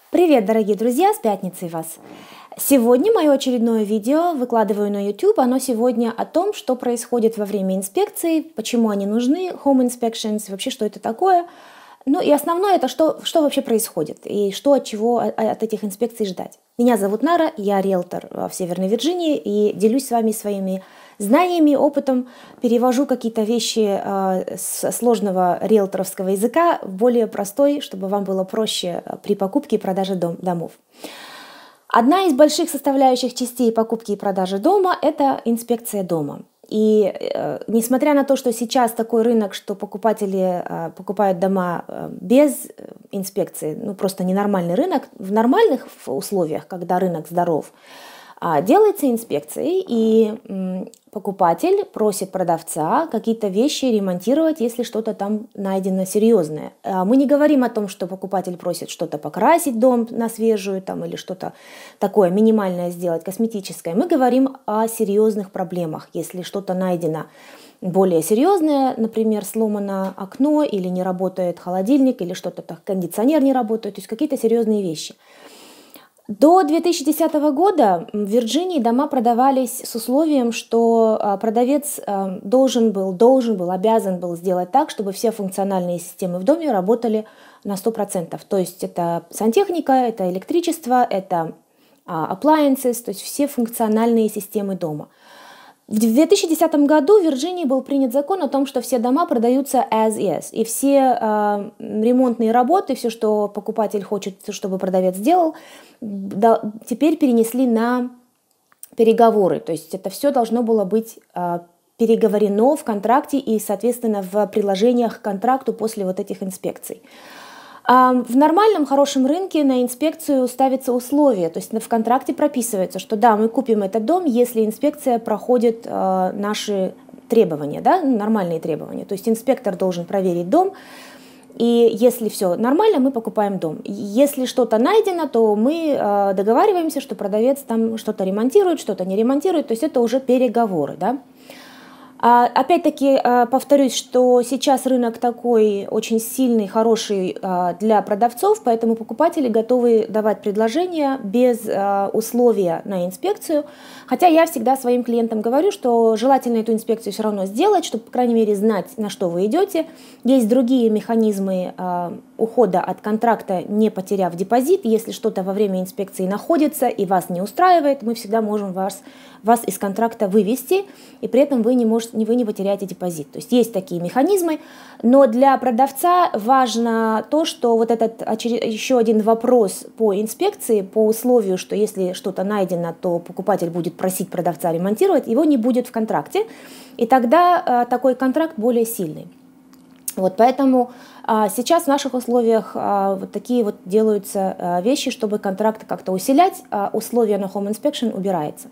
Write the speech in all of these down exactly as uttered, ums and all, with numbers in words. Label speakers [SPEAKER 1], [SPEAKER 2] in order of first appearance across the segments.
[SPEAKER 1] Привет, дорогие друзья, с пятницей вас! Сегодня мое очередное видео выкладываю на YouTube. Оно сегодня о том, что происходит во время инспекций, почему они нужны, home inspections, вообще что это такое. Ну и основное это что, что вообще происходит и что от чего от этих инспекций ждать. Меня зовут Нара, я риэлтор в Северной Вирджинии и делюсь с вами своими знаниями, опытом, перевожу какие-то вещи э, с сложного риэлторского языка в более простой, чтобы вам было проще при покупке и продаже дом, домов. Одна из больших составляющих частей покупки и продажи дома – это инспекция дома. И э, несмотря на то, что сейчас такой рынок, что покупатели э, покупают дома э, без инспекции, ну просто ненормальный рынок, в нормальных условиях, когда рынок здоров, э, делается инспекция, и э, покупатель просит продавца какие-то вещи ремонтировать, если что-то там найдено серьезное. Э, мы не говорим о том, что покупатель просит что-то покрасить дом на свежую там, или что-то такое минимальное сделать, косметическое. Мы говорим о серьезных проблемах, если что-то найдено более серьезное, например, сломано окно или не работает холодильник, или что-то так, кондиционер не работает, то есть какие-то серьезные вещи. До две тысячи десятого года в Вирджинии дома продавались с условием, что продавец должен был, должен был, обязан был сделать так, чтобы все функциональные системы в доме работали на сто процентов. То есть это сантехника, это электричество, это appliances, то есть все функциональные системы дома. В две тысячи десятом году в Вирджинии был принят закон о том, что все дома продаются as is, и все э, ремонтные работы, все, что покупатель хочет, чтобы продавец сделал, да, теперь перенесли на переговоры. То есть это все должно было быть э, переговорено в контракте и, соответственно, в приложениях к контракту после вот этих инспекций. В нормальном, хорошем рынке на инспекцию ставятся условия, то есть в контракте прописывается, что да, мы купим этот дом, если инспекция проходит э, наши требования, да, нормальные требования. То есть инспектор должен проверить дом, и если все нормально, мы покупаем дом. Если что-то найдено, то мы э, договариваемся, что продавец там что-то ремонтирует, что-то не ремонтирует, то есть это уже переговоры, да. Опять-таки повторюсь, что сейчас рынок такой очень сильный, хороший для продавцов, поэтому покупатели готовы давать предложения без условия на инспекцию. Хотя я всегда своим клиентам говорю, что желательно эту инспекцию все равно сделать, чтобы, по крайней мере, знать, на что вы идете. Есть другие механизмы ухода от контракта, не потеряв депозит. Если что-то во время инспекции находится и вас не устраивает, мы всегда можем вас, вас из контракта вывести, и при этом вы не, можете, вы не потеряете депозит. То есть есть такие механизмы, но для продавца важно то, что вот этот еще один вопрос по инспекции, по условию, что если что-то найдено, то покупатель будет просить продавца ремонтировать, его не будет в контракте, и тогда такой контракт более сильный. Вот поэтому а, сейчас в наших условиях а, вот такие вот делаются а, вещи, чтобы контракт как-то усилять, а условия на home inspection убирается.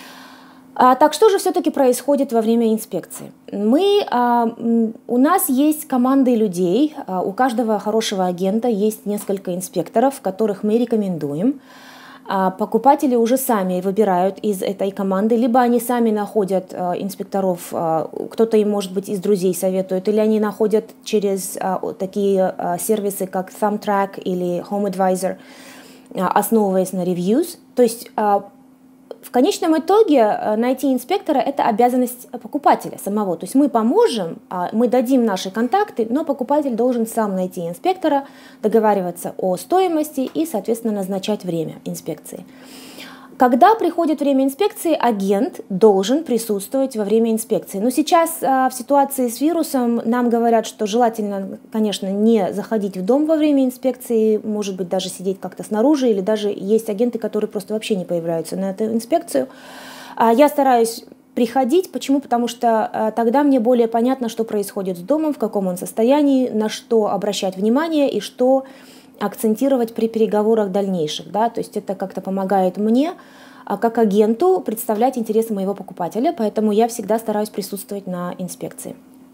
[SPEAKER 1] А, так что же все-таки происходит во время инспекции? Мы, а, у нас есть команды людей, а, у каждого хорошего агента есть несколько инспекторов, которых мы рекомендуем. Покупатели уже сами выбирают из этой команды, либо они сами находят инспекторов, кто-то им, может быть, из друзей советует, или они находят через такие сервисы, как Thumbtack или HomeAdvisor, основываясь на reviews. То есть в конечном итоге найти инспектора – это обязанность покупателя самого. То есть мы поможем, мы дадим наши контакты, но покупатель должен сам найти инспектора, договариваться о стоимости и, соответственно, назначать время инспекции. Когда приходит время инспекции, агент должен присутствовать во время инспекции. Но сейчас в ситуации с вирусом нам говорят, что желательно, конечно, не заходить в дом во время инспекции, может быть, даже сидеть как-то снаружи, или даже есть агенты, которые просто вообще не появляются на эту инспекцию. Я стараюсь приходить. Почему? Потому что тогда мне более понятно, что происходит с домом, в каком он состоянии, на что обращать внимание и что акцентировать при переговорах дальнейших. Да? То есть это как-то помогает мне, как агенту, представлять интересы моего покупателя, поэтому я всегда стараюсь присутствовать на инспекции.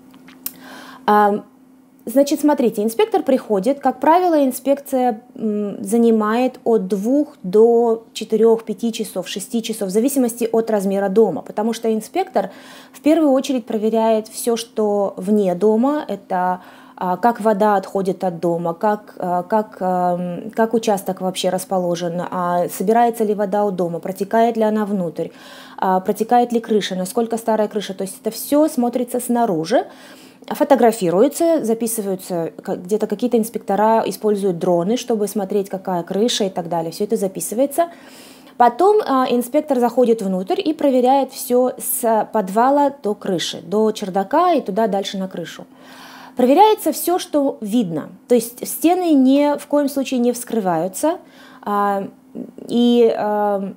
[SPEAKER 1] Значит, смотрите, инспектор приходит, как правило, инспекция занимает от двух до четырёх-пяти часов, шести часов, в зависимости от размера дома, потому что инспектор в первую очередь проверяет все, что вне дома, это как вода отходит от дома, как, как, как участок вообще расположен, собирается ли вода у дома, протекает ли она внутрь, протекает ли крыша, насколько старая крыша. То есть это все смотрится снаружи, фотографируется, записываются, где-то какие-то инспектора используют дроны, чтобы смотреть, какая крыша и так далее. Все это записывается. Потом а, инспектор заходит внутрь и проверяет все с подвала до крыши, до чердака и туда дальше на крышу. Проверяется все, что видно. То есть стены ни в коем случае не вскрываются. А, и а,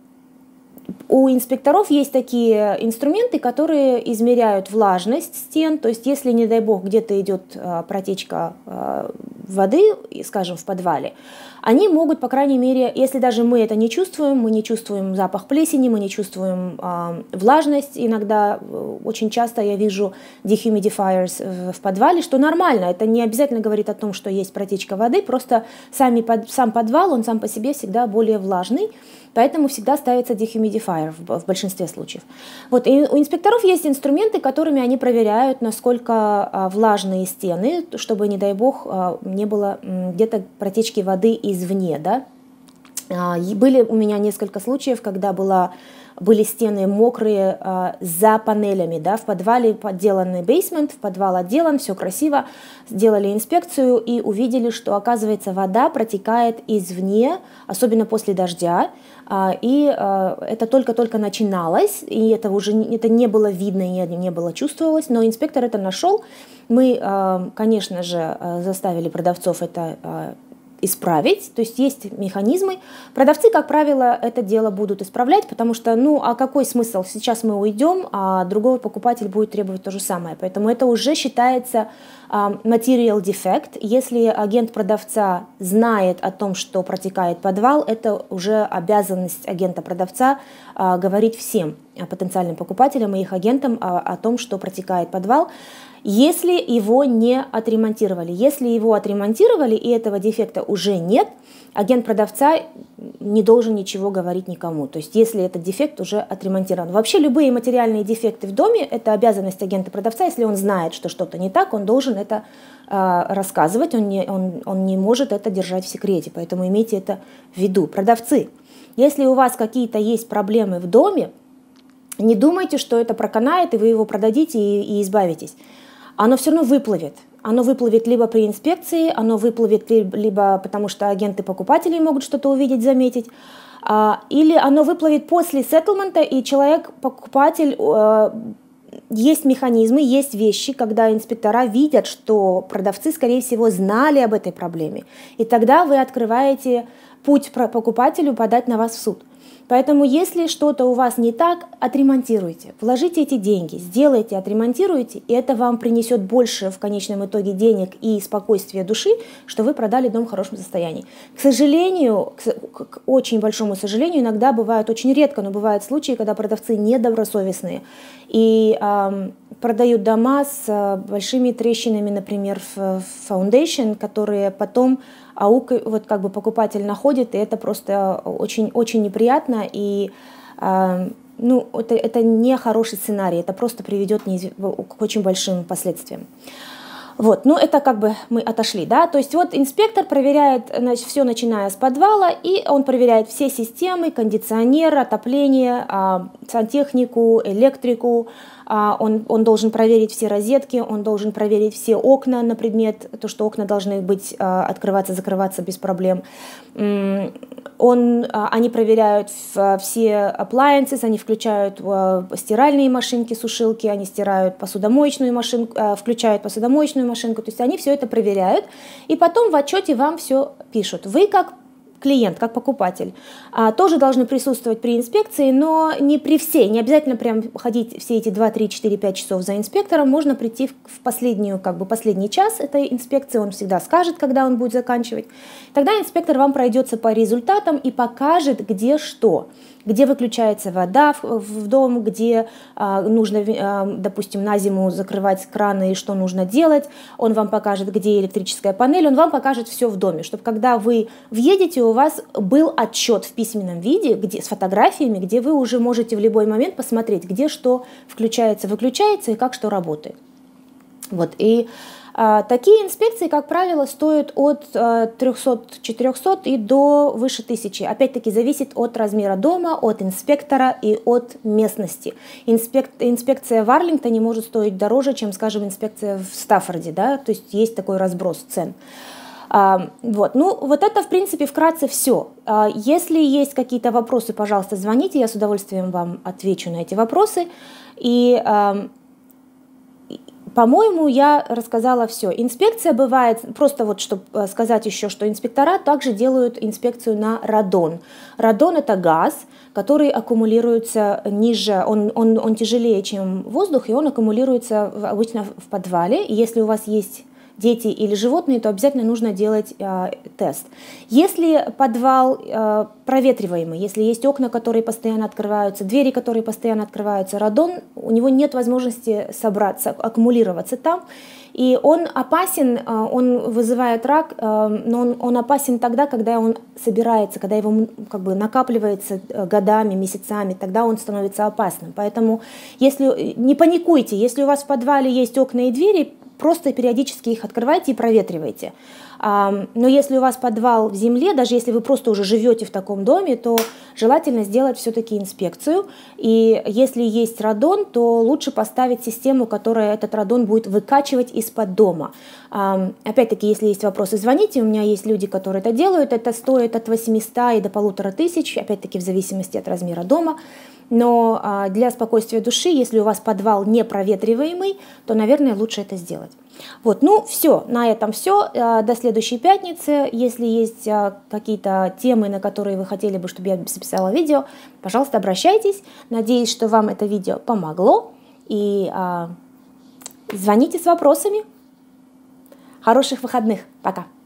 [SPEAKER 1] у инспекторов есть такие инструменты, которые измеряют влажность стен. То есть если, не дай бог, где-то идет а, протечка а, воды, скажем, в подвале, они могут, по крайней мере, если даже мы это не чувствуем, мы не чувствуем запах плесени, мы не чувствуем э, влажность. Иногда, очень часто я вижу dehumidifiers в подвале, что нормально. Это не обязательно говорит о том, что есть протечка воды, просто сами, под, сам подвал, он сам по себе всегда более влажный, поэтому всегда ставится dehumidifier в, в большинстве случаев. Вот, и у инспекторов есть инструменты, которыми они проверяют, насколько э, влажные стены, чтобы, не дай бог, э, не было э, где-то протечки воды из извне, да. Были у меня несколько случаев, когда была, были стены мокрые а, за панелями, да, в подвале подделанный бейсмент, в подвал отделан, все красиво, сделали инспекцию и увидели, что, оказывается, вода протекает извне, особенно после дождя, а, и а, это только-только начиналось, и это уже это не было видно, и не, не было чувствовалось, но инспектор это нашел. Мы, а, конечно же, заставили продавцов это исправить, то есть есть механизмы. Продавцы, как правило, это дело будут исправлять, потому что, ну, а какой смысл? Сейчас мы уйдем, а другой покупатель будет требовать то же самое. Поэтому это уже считается uh, material defect. Если агент продавца знает о том, что протекает подвал, это уже обязанность агента продавца uh, говорить всем потенциальным покупателям и их агентам uh, о том, что протекает подвал. Если его не отремонтировали. Если его отремонтировали и этого дефекта уже нет, агент продавца не должен ничего говорить никому. То есть если этот дефект уже отремонтирован. Вообще любые материальные дефекты в доме – это обязанность агента продавца. Если он знает, что что-то не так, он должен это э, рассказывать, он не, он, он не может это держать в секрете. Поэтому имейте это в виду. Продавцы, если у вас какие-то есть проблемы в доме, не думайте, что это проканает, и вы его продадите и, и избавитесь. Оно все равно выплывет. Оно выплывет либо при инспекции, оно выплывет либо потому, что агенты покупателей могут что-то увидеть, заметить, или оно выплывет после сеттлмента, и человек, покупатель, есть механизмы, есть вещи, когда инспектора видят, что продавцы, скорее всего, знали об этой проблеме. И тогда вы открываете путь покупателю подать на вас в суд. Поэтому, если что-то у вас не так, отремонтируйте, вложите эти деньги, сделайте, отремонтируйте, и это вам принесет больше в конечном итоге денег и спокойствия души, что вы продали дом в хорошем состоянии. К сожалению, к, к очень большому сожалению, иногда бывают, очень редко, но бывают случаи, когда продавцы недобросовестные и э, продают дома с э, большими трещинами, например, в foundation, которые потом аук, вот как бы покупатель находит, и это просто очень, очень неприятно, и э, ну, это, это не хороший сценарий, это просто приведет к очень большим последствиям. Вот, ну это как бы мы отошли, да, то есть вот инспектор проверяет, значит, все начиная с подвала, и он проверяет все системы, кондиционер, отопление, а, сантехнику, электрику, а, он, он должен проверить все розетки, он должен проверить все окна на предмет, то, что окна должны быть а, открываться, закрываться без проблем. Он, они проверяют все appliances, они включают стиральные машинки, сушилки, они стирают посудомоечную машинку, включают посудомоечную машинку, то есть они все это проверяют, и потом в отчете вам все пишут. Вы как клиент, как покупатель, тоже должны присутствовать при инспекции, но не при всей, не обязательно прям ходить все эти два, три, четыре, пять часов за инспектором, можно прийти в последнюю, как бы последний час этой инспекции, он всегда скажет, когда он будет заканчивать. Тогда инспектор вам пройдется по результатам и покажет, где что. Где выключается вода в, в дом, где а, нужно, а, допустим, на зиму закрывать краны и что нужно делать. Он вам покажет, где электрическая панель, он вам покажет все в доме, чтобы когда вы въедете, у вас был отчет в письменном виде где, с фотографиями, где вы уже можете в любой момент посмотреть, где что включается, выключается и как что работает. Вот, и Такие инспекции, как правило, стоят от трёхсот-четырёхсот и до выше тысячи. Опять-таки зависит от размера дома, от инспектора и от местности. Инспек... Инспекция в Арлингтоне может стоить дороже, чем, скажем, инспекция в Стаффорде, да? То есть есть такой разброс цен. А, вот. Ну, вот это, в принципе, вкратце все. А, если есть какие-то вопросы, пожалуйста, звоните, я с удовольствием вам отвечу на эти вопросы. И, а, по-моему, я рассказала все. Инспекция бывает, просто вот чтобы сказать еще, что инспектора также делают инспекцию на радон. Радон – это газ, который аккумулируется ниже, он, он, он тяжелее, чем воздух, и он аккумулируется обычно в подвале. И если у вас есть дети или животные, то обязательно нужно делать э, тест. Если подвал э, проветриваемый, если есть окна, которые постоянно открываются, двери, которые постоянно открываются, радон, у него нет возможности собраться, аккумулироваться там, и он опасен, э, он вызывает рак, э, но он, он опасен тогда, когда он собирается, когда его как бы накапливается годами, месяцами, тогда он становится опасным. Поэтому если, не паникуйте, если у вас в подвале есть окна и двери, просто периодически их открывайте и проветривайте. Но если у вас подвал в земле, даже если вы просто уже живете в таком доме, то желательно сделать все-таки инспекцию. И если есть радон, то лучше поставить систему, которая этот радон будет выкачивать из-под дома. Опять-таки, если есть вопросы, звоните. У меня есть люди, которые это делают. Это стоит от восьмисот и до полутора тысяч, опять-таки в зависимости от размера дома. Но а, для спокойствия души, если у вас подвал не проветриваемый, то, наверное, лучше это сделать. Вот, ну все, на этом все. А, до следующей пятницы. Если есть а, какие-то темы, на которые вы хотели бы, чтобы я записала видео, пожалуйста, обращайтесь. Надеюсь, что вам это видео помогло. И а, звоните с вопросами. Хороших выходных. Пока.